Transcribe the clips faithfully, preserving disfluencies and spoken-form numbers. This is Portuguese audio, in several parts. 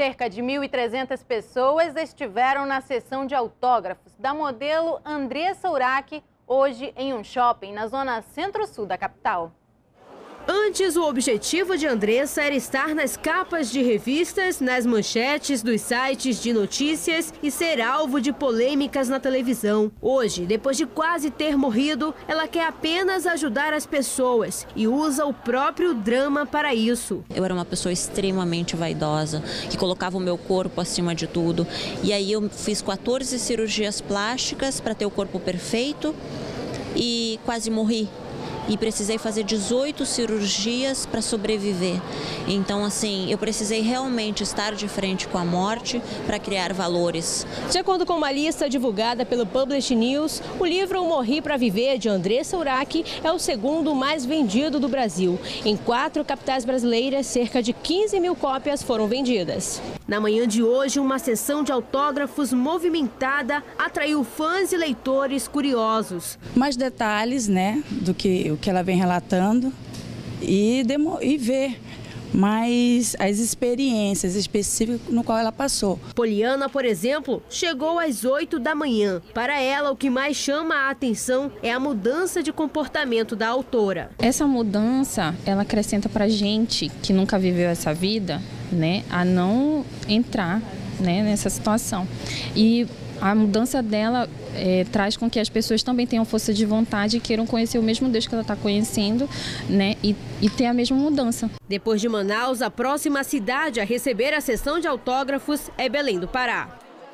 Cerca de mil e trezentas pessoas estiveram na sessão de autógrafos da modelo Andressa Urach, hoje em um shopping na zona centro-sul da capital. Antes, o objetivo de Andressa era estar nas capas de revistas, nas manchetes dos sites de notícias e ser alvo de polêmicas na televisão. Hoje, depois de quase ter morrido, ela quer apenas ajudar as pessoas e usa o próprio drama para isso. Eu era uma pessoa extremamente vaidosa, que colocava o meu corpo acima de tudo. E aí eu fiz quatorze cirurgias plásticas para ter o corpo perfeito e quase morri. E precisei fazer dezoito cirurgias para sobreviver. Então, assim, eu precisei realmente estar de frente com a morte para criar valores. De acordo com uma lista divulgada pelo Publish News, o livro Morri para Viver, de Andressa Urach, é o segundo mais vendido do Brasil. Em quatro capitais brasileiras, cerca de quinze mil cópias foram vendidas. Na manhã de hoje, uma sessão de autógrafos movimentada atraiu fãs e leitores curiosos. Mais detalhes, né, do que o que ela vem relatando e, demo, e ver mais as experiências específicas no qual ela passou. Poliana, por exemplo, chegou às oito da manhã. Para ela, o que mais chama a atenção é a mudança de comportamento da autora. Essa mudança, ela acrescenta para gente que nunca viveu essa vida, né, a não entrar, né, nessa situação. E a mudança dela é, traz com que as pessoas também tenham força de vontade e queiram conhecer o mesmo Deus que ela está conhecendo, né, e, e ter a mesma mudança. Depois de Manaus, a próxima cidade a receber a sessão de autógrafos é Belém do Pará.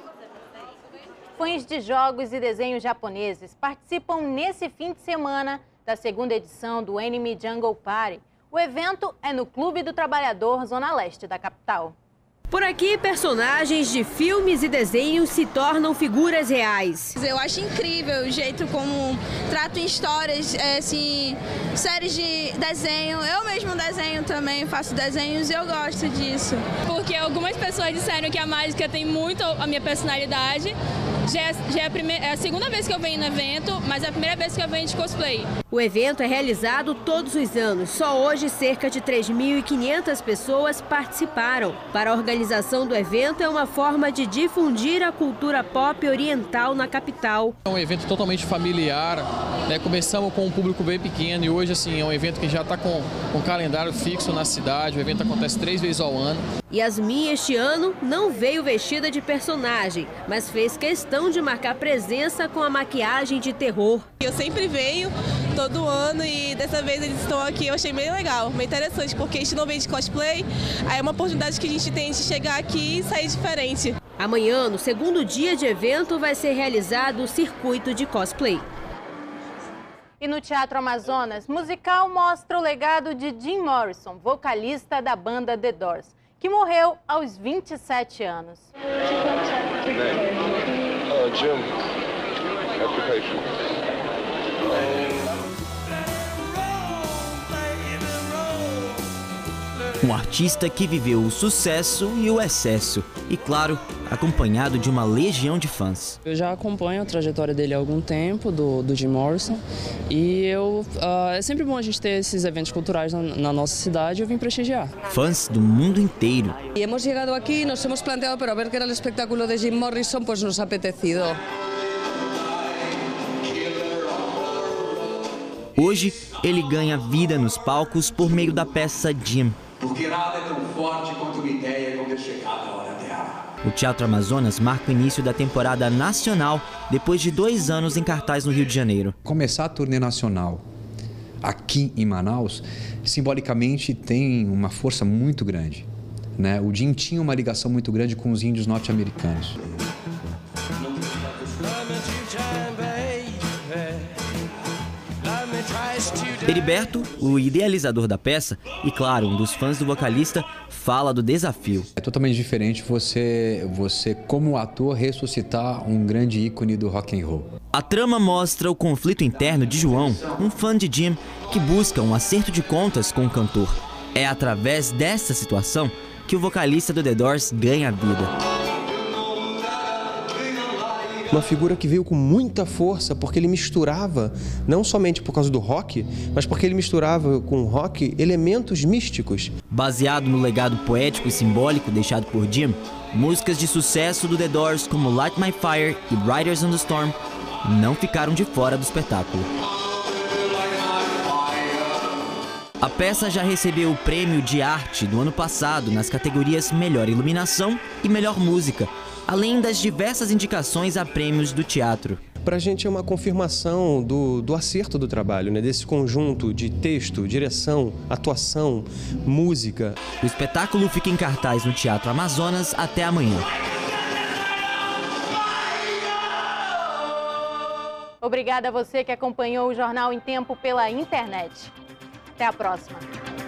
Fãs de jogos e desenhos japoneses participam nesse fim de semana da segunda edição do Anime Jungle Party. O evento é no Clube do Trabalhador, zona leste da capital. Por aqui, personagens de filmes e desenhos se tornam figuras reais. Eu acho incrível o jeito como tratam histórias, é, assim, séries de desenho. Eu mesmo desenho também, faço desenhos e eu gosto disso. Porque algumas pessoas disseram que a mágica tem muito a minha personalidade. Já é, já é, a, primeira, é a segunda vez que eu venho no evento, mas é a primeira vez que eu venho de cosplay. O evento é realizado todos os anos. Só hoje, cerca de três mil e quinhentas pessoas participaram. Para a organização do evento, é uma forma de difundir a cultura pop oriental na capital. É um evento totalmente familiar, né? Começamos com um público bem pequeno e hoje assim, é um evento que já está com um calendário fixo na cidade. O evento acontece três vezes ao ano. Yasmin, este ano, não veio vestida de personagem, mas fez questão de marcar presença com a maquiagem de terror. Eu sempre venho, todo ano, e dessa vez eles estão aqui. Eu achei bem legal, bem interessante, porque a gente não vem de cosplay, aí é uma oportunidade que a gente tem de chegar aqui e sair diferente. Amanhã, no segundo dia de evento, vai ser realizado o circuito de cosplay. E no Teatro Amazonas, musical mostra o legado de Jim Morrison, vocalista da banda The Doors, que morreu aos vinte e sete anos. Uh, Jim, occupation. Um artista que viveu o sucesso e o excesso, e claro, acompanhado de uma legião de fãs. Eu já acompanho a trajetória dele há algum tempo, do, do Jim Morrison, e eu, uh, é sempre bom a gente ter esses eventos culturais na, na nossa cidade e eu vim prestigiar. Fãs do mundo inteiro. E hemos chegado aqui, nos hemos planteado, pero ver que era o espectáculo de Jim Morrison, pues nos ha apetecido. Hoje, ele ganha vida nos palcos por meio da peça Jim. Porque nada é tão forte quanto uma ideia quando é chegada a hora dela. O Teatro Amazonas marca o início da temporada nacional depois de dois anos em cartaz no Rio de Janeiro. Começar a turnê nacional aqui em Manaus, simbolicamente tem uma força muito grande, né? O Jim tinha uma ligação muito grande com os índios norte-americanos. Heriberto, o idealizador da peça e, claro, um dos fãs do vocalista, fala do desafio. É totalmente diferente você, você como ator, ressuscitar um grande ícone do rock and roll. A trama mostra o conflito interno de João, um fã de Jim, que busca um acerto de contas com o cantor. É através dessa situação que o vocalista do The Doors ganha vida. uma figura que veio com muita força, porque ele misturava, não somente por causa do rock, mas porque ele misturava com o rock elementos místicos. Baseado no legado poético e simbólico deixado por Jim, músicas de sucesso do The Doors como Light My Fire e Riders on the Storm não ficaram de fora do espetáculo. A peça já recebeu o prêmio de arte do ano passado nas categorias Melhor Iluminação e Melhor Música, além das diversas indicações a prêmios do teatro. Para a gente é uma confirmação do, do acerto do trabalho, né? Desse conjunto de texto, direção, atuação, música. O espetáculo fica em cartaz no Teatro Amazonas até amanhã. Obrigada a você que acompanhou o Jornal em Tempo pela internet. Até a próxima.